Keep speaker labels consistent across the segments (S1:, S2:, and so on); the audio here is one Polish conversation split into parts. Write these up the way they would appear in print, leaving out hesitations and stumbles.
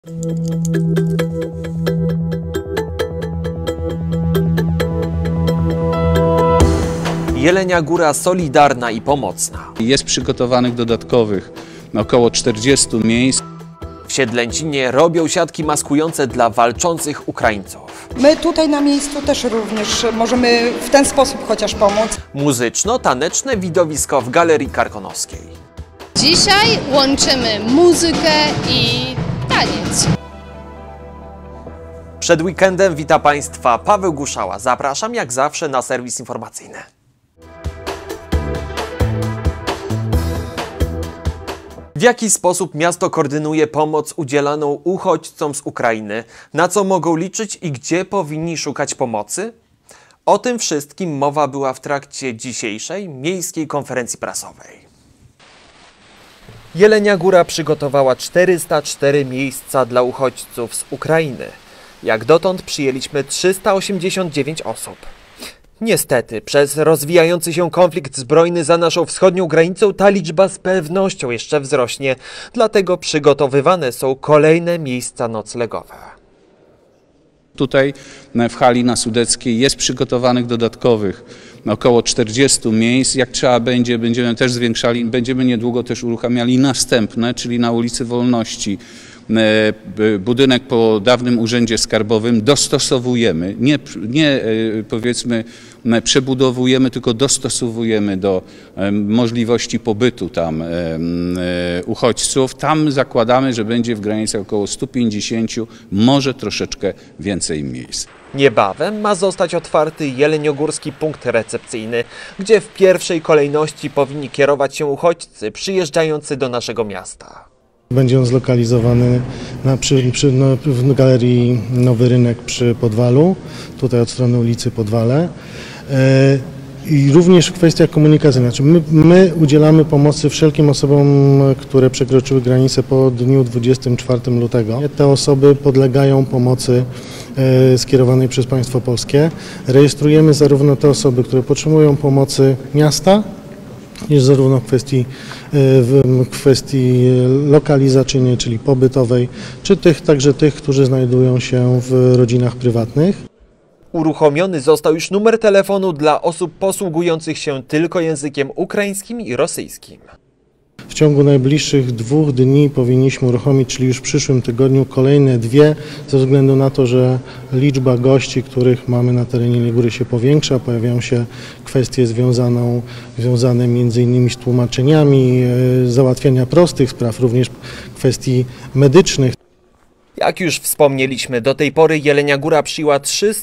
S1: Jelenia Góra solidarna i pomocna.
S2: Jest przygotowanych dodatkowych około 40 miejsc.
S1: W Siedlęcinie robią siatki maskujące dla walczących Ukraińców.
S3: My tutaj na miejscu też również możemy w ten sposób chociaż pomóc.
S1: Muzyczno-taneczne widowisko w Galerii Karkonoskiej.
S4: Dzisiaj łączymy muzykę i taniec.
S1: Przed weekendem wita Państwa Paweł Guszała. Zapraszam jak zawsze na serwis informacyjny. W jaki sposób miasto koordynuje pomoc udzielaną uchodźcom z Ukrainy? Na co mogą liczyć i gdzie powinni szukać pomocy? O tym wszystkim mowa była w trakcie dzisiejszej miejskiej konferencji prasowej. Jelenia Góra przygotowała 404 miejsca dla uchodźców z Ukrainy. Jak dotąd przyjęliśmy 389 osób. Niestety, przez rozwijający się konflikt zbrojny za naszą wschodnią granicą ta liczba z pewnością jeszcze wzrośnie. Dlatego przygotowywane są kolejne miejsca noclegowe.
S2: Tutaj w hali na Sudeckiej jest przygotowanych dodatkowych około 40 miejsc. Jak trzeba będzie, będziemy też zwiększali, będziemy niedługo też uruchamiali następne, czyli na ulicy Wolności. Budynek po dawnym Urzędzie Skarbowym dostosowujemy, nie powiedzmy przebudowujemy, tylko dostosowujemy do możliwości pobytu tam uchodźców. Tam zakładamy, że będzie w granicach około 150, może troszeczkę więcej miejsc.
S1: Niebawem ma zostać otwarty jeleniogórski punkt recepcyjny, gdzie w pierwszej kolejności powinni kierować się uchodźcy przyjeżdżający do naszego miasta.
S5: Będzie on zlokalizowany w Galerii Nowy Rynek przy Podwalu, tutaj od strony ulicy Podwale. I również w kwestiach komunikacyjnych. Znaczy my udzielamy pomocy wszelkim osobom, które przekroczyły granicę po dniu 24 lutego. Te osoby podlegają pomocy skierowanej przez państwo polskie. Rejestrujemy zarówno te osoby, które potrzebują pomocy miasta, jest zarówno w kwestii lokalizacyjnej, czyli pobytowej, czy także tych, którzy znajdują się w rodzinach prywatnych.
S1: Uruchomiony został już numer telefonu dla osób posługujących się tylko językiem ukraińskim i rosyjskim.
S5: W ciągu najbliższych 2 dni powinniśmy uruchomić, czyli już w przyszłym tygodniu, kolejne 2, ze względu na to, że liczba gości, których mamy na terenie Jeleniej Góry się powiększa, pojawiają się kwestie związane m.in. z tłumaczeniami, załatwiania prostych spraw, również kwestii medycznych.
S1: Jak już wspomnieliśmy, do tej pory Jelenia Góra przyjęła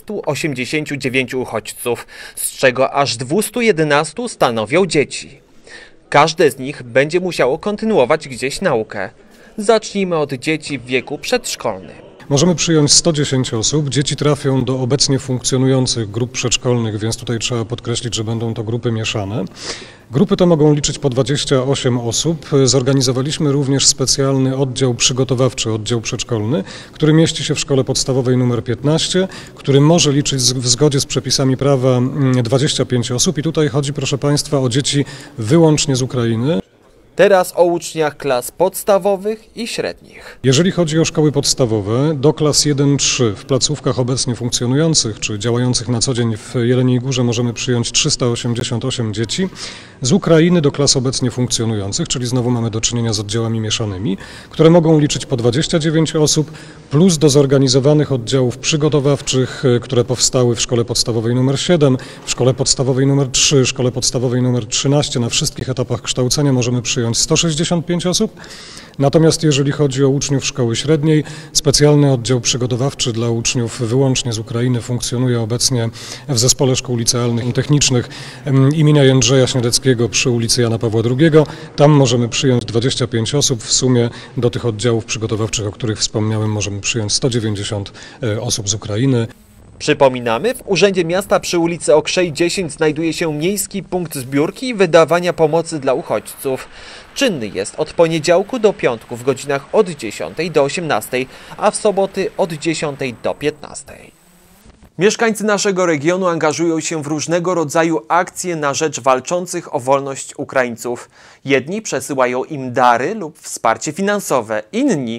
S1: 389 uchodźców, z czego aż 211 stanowią dzieci. Każde z nich będzie musiało kontynuować gdzieś naukę. Zacznijmy od dzieci w wieku przedszkolnym.
S6: Możemy przyjąć 110 osób. Dzieci trafią do obecnie funkcjonujących grup przedszkolnych, więc tutaj trzeba podkreślić, że będą to grupy mieszane. Grupy te mogą liczyć po 28 osób. Zorganizowaliśmy również specjalny oddział przygotowawczy, oddział przedszkolny, który mieści się w szkole podstawowej nr 15, który może liczyć w zgodzie z przepisami prawa 25 osób. I tutaj chodzi, proszę Państwa, o dzieci wyłącznie z Ukrainy.
S1: Teraz o uczniach klas podstawowych i średnich.
S6: Jeżeli chodzi o szkoły podstawowe, do klas 1-3 w placówkach obecnie funkcjonujących czy działających na co dzień w Jeleniej Górze możemy przyjąć 388 dzieci. Z Ukrainy do klas obecnie funkcjonujących, czyli znowu mamy do czynienia z oddziałami mieszanymi, które mogą liczyć po 29 osób, plus do zorganizowanych oddziałów przygotowawczych, które powstały w szkole podstawowej nr 7, w szkole podstawowej nr 3, szkole podstawowej nr 13. Na wszystkich etapach kształcenia możemy przyjąć 165 osób. Natomiast jeżeli chodzi o uczniów szkoły średniej, specjalny oddział przygotowawczy dla uczniów wyłącznie z Ukrainy funkcjonuje obecnie w Zespole Szkół Licealnych i Technicznych imienia Jędrzeja Śniadeckiego przy ulicy Jana Pawła II. Tam możemy przyjąć 25 osób. W sumie do tych oddziałów przygotowawczych, o których wspomniałem, możemy przyjąć 190 osób z Ukrainy.
S1: Przypominamy, w Urzędzie Miasta przy ulicy Okrzej 10 znajduje się miejski punkt zbiórki i wydawania pomocy dla uchodźców. Czynny jest od poniedziałku do piątku w godzinach od 10 do 18, a w soboty od 10 do 15. Mieszkańcy naszego regionu angażują się w różnego rodzaju akcje na rzecz walczących o wolność Ukraińców. Jedni przesyłają im dary lub wsparcie finansowe, inni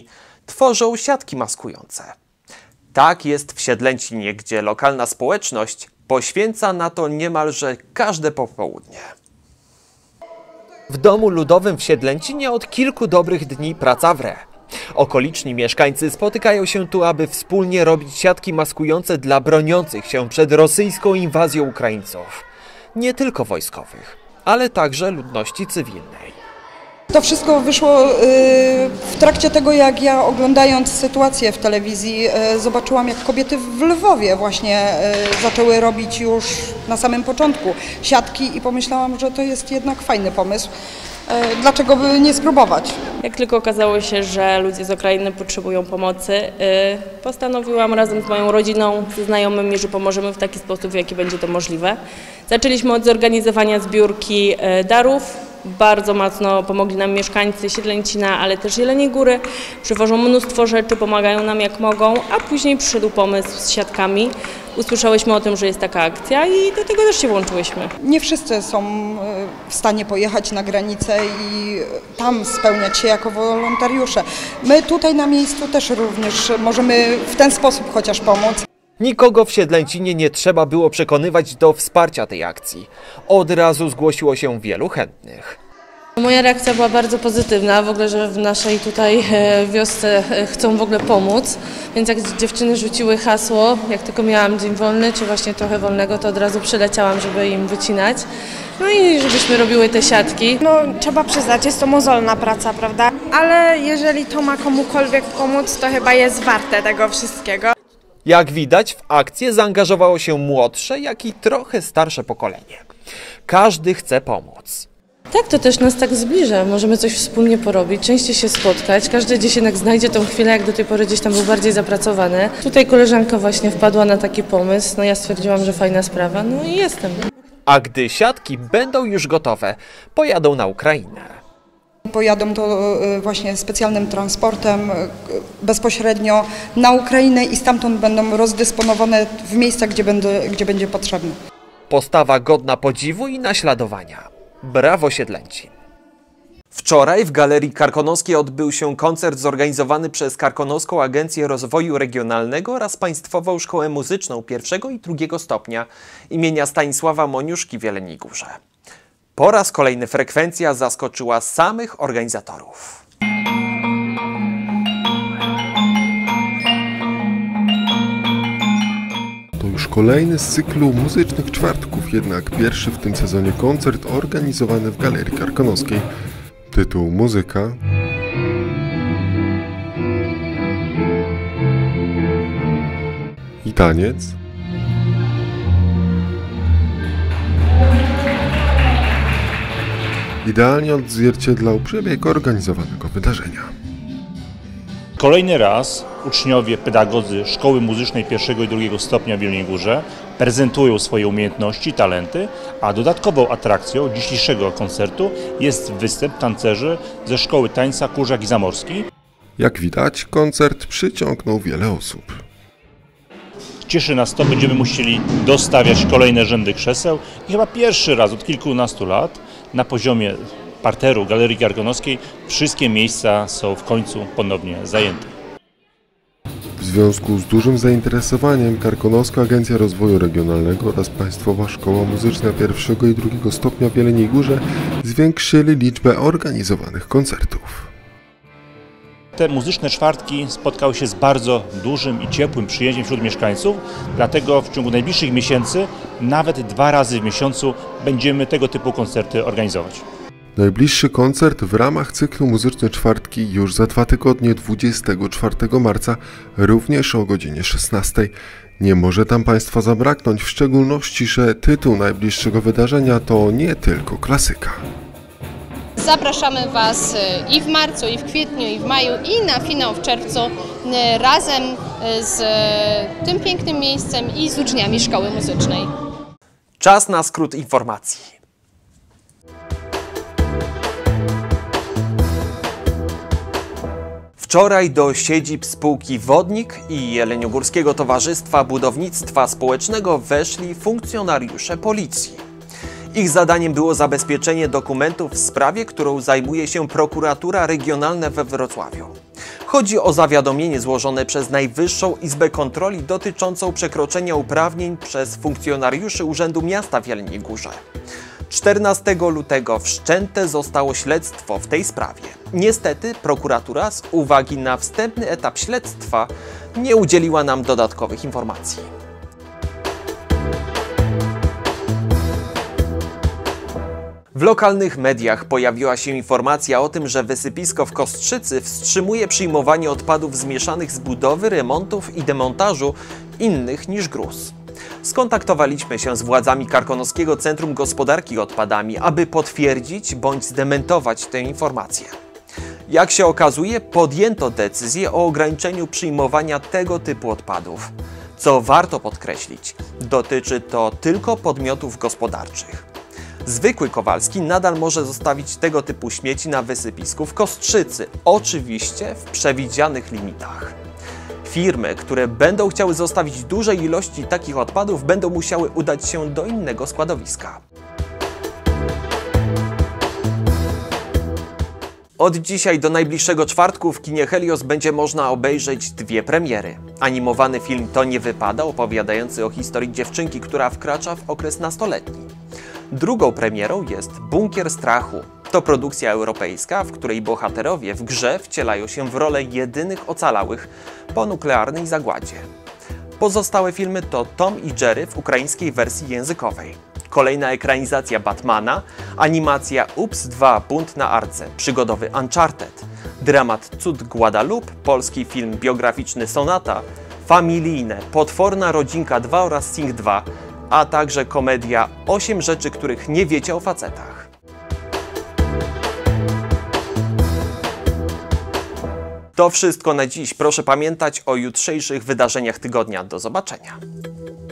S1: tworzą siatki maskujące. Tak jest w Siedlęcinie, gdzie lokalna społeczność poświęca na to niemalże każde popołudnie. W Domu Ludowym w Siedlęcinie od kilku dobrych dni praca wre. Okoliczni mieszkańcy spotykają się tu, aby wspólnie robić siatki maskujące dla broniących się przed rosyjską inwazją Ukraińców. Nie tylko wojskowych, ale także ludności cywilnej.
S3: To wszystko wyszło w trakcie tego, jak ja oglądając sytuację w telewizji zobaczyłam, jak kobiety w Lwowie właśnie zaczęły robić już na samym początku siatki i pomyślałam, że to jest jednak fajny pomysł. Dlaczego by nie spróbować?
S7: Jak tylko okazało się, że ludzie z Ukrainy potrzebują pomocy, postanowiłam razem z moją rodziną, ze znajomymi, że pomożemy w taki sposób, w jaki będzie to możliwe. Zaczęliśmy od zorganizowania zbiórki darów. Bardzo mocno pomogli nam mieszkańcy Siedlęcina, ale też Jeleniej Góry. Przywożą mnóstwo rzeczy, pomagają nam jak mogą, a później przyszedł pomysł z siatkami. Usłyszałyśmy o tym, że jest taka akcja i do tego też się włączyłyśmy.
S3: Nie wszyscy są w stanie pojechać na granicę i tam spełniać się jako wolontariusze. My tutaj na miejscu też również możemy w ten sposób chociaż pomóc.
S1: Nikogo w Siedlęcinie nie trzeba było przekonywać do wsparcia tej akcji. Od razu zgłosiło się wielu chętnych.
S7: Moja reakcja była bardzo pozytywna, w ogóle, że w naszej tutaj wiosce chcą w ogóle pomóc, więc jak dziewczyny rzuciły hasło, jak tylko miałam dzień wolny, czy właśnie trochę wolnego, to od razu przyleciałam, żeby im wycinać. No i żebyśmy robiły te siatki.
S8: No trzeba przyznać, jest to mozolna praca, prawda? Ale jeżeli to ma komukolwiek pomóc, to chyba jest warte tego wszystkiego.
S1: Jak widać, w akcję zaangażowało się młodsze, jak i trochę starsze pokolenie. Każdy chce pomóc.
S7: Tak, to też nas tak zbliża. Możemy coś wspólnie porobić, częściej się spotkać. Każdy gdzieś jednak znajdzie tą chwilę, jak do tej pory gdzieś tam był bardziej zapracowany. Tutaj koleżanka właśnie wpadła na taki pomysł, no ja stwierdziłam, że fajna sprawa, no i jestem.
S1: A gdy siatki będą już gotowe, pojadą na Ukrainę.
S3: Pojadą to właśnie specjalnym transportem bezpośrednio na Ukrainę i stamtąd będą rozdysponowane w miejscach, gdzie będzie potrzebne.
S1: Postawa godna podziwu i naśladowania. Brawo Siedlęcin! Wczoraj w Galerii Karkonoskiej odbył się koncert zorganizowany przez Karkonoską Agencję Rozwoju Regionalnego oraz Państwową Szkołę Muzyczną I i II stopnia imienia Stanisława Moniuszki w Jeleniej Górze. Po raz kolejny frekwencja zaskoczyła samych organizatorów.
S9: To już kolejny z cyklu muzycznych czwartków, jednak pierwszy w tym sezonie koncert organizowany w Galerii Karkonoskiej. Tytuł Muzyka. I taniec. Idealnie odzwierciedlał przebieg organizowanego wydarzenia.
S10: Kolejny raz uczniowie, pedagodzy Szkoły Muzycznej I i II stopnia w Jeleniej Górze prezentują swoje umiejętności, talenty, a dodatkową atrakcją dzisiejszego koncertu jest występ tancerzy ze Szkoły Tańca Kurzak i Zamorski.
S9: Jak widać, koncert przyciągnął wiele osób.
S10: Cieszy nas to, będziemy musieli dostawiać kolejne rzędy krzeseł i chyba pierwszy raz od kilkunastu lat na poziomie parteru Galerii Karkonoskiej wszystkie miejsca są w końcu ponownie zajęte.
S9: W związku z dużym zainteresowaniem Karkonoska Agencja Rozwoju Regionalnego oraz Państwowa Szkoła Muzyczna I i II stopnia w Jeleniej Górze zwiększyli liczbę organizowanych koncertów.
S10: Te muzyczne czwartki spotkały się z bardzo dużym i ciepłym przyjęciem wśród mieszkańców, dlatego w ciągu najbliższych miesięcy, nawet 2 razy w miesiącu, będziemy tego typu koncerty organizować.
S9: Najbliższy koncert w ramach cyklu Muzyczne Czwartki już za 2 tygodnie, 24 marca, również o godzinie 16. Nie może tam Państwa zabraknąć, w szczególności, że tytuł najbliższego wydarzenia to nie tylko klasyka.
S4: Zapraszamy Was i w marcu, i w kwietniu, i w maju, i na finał w czerwcu razem z tym pięknym miejscem i z uczniami Szkoły Muzycznej.
S1: Czas na skrót informacji. Wczoraj do siedzib spółki Wodnik i Jeleniogórskiego Towarzystwa Budownictwa Społecznego weszli funkcjonariusze policji. Ich zadaniem było zabezpieczenie dokumentów w sprawie, którą zajmuje się prokuratura regionalna we Wrocławiu. Chodzi o zawiadomienie złożone przez Najwyższą Izbę Kontroli dotyczącą przekroczenia uprawnień przez funkcjonariuszy Urzędu Miasta w Jeleniej Górze. 14 lutego wszczęte zostało śledztwo w tej sprawie. Niestety prokuratura z uwagi na wstępny etap śledztwa nie udzieliła nam dodatkowych informacji. W lokalnych mediach pojawiła się informacja o tym, że wysypisko w Kostrzycy wstrzymuje przyjmowanie odpadów zmieszanych z budowy, remontów i demontażu innych niż gruz. Skontaktowaliśmy się z władzami Karkonoskiego Centrum Gospodarki Odpadami, aby potwierdzić bądź zdementować tę informację. Jak się okazuje, podjęto decyzję o ograniczeniu przyjmowania tego typu odpadów. Co warto podkreślić, dotyczy to tylko podmiotów gospodarczych. Zwykły Kowalski nadal może zostawić tego typu śmieci na wysypisku w Kostrzycy, oczywiście w przewidzianych limitach. Firmy, które będą chciały zostawić duże ilości takich odpadów, będą musiały udać się do innego składowiska. Od dzisiaj do najbliższego czwartku w kinie Helios będzie można obejrzeć dwie premiery. Animowany film To nie wypada, opowiadający o historii dziewczynki, która wkracza w okres nastoletni. Drugą premierą jest Bunkier strachu. To produkcja europejska, w której bohaterowie w grze wcielają się w rolę jedynych ocalałych po nuklearnej zagładzie. Pozostałe filmy to Tom i Jerry w ukraińskiej wersji językowej. Kolejna ekranizacja Batmana, animacja Ups 2 Bunt na Arce, przygodowy Uncharted, dramat Cud Guadalupe, polski film biograficzny Sonata, familijne Potworna rodzinka 2 oraz Sing 2, a także komedia 8 rzeczy, których nie wiecie o facetach. To wszystko na dziś. Proszę pamiętać o jutrzejszych wydarzeniach tygodnia. Do zobaczenia.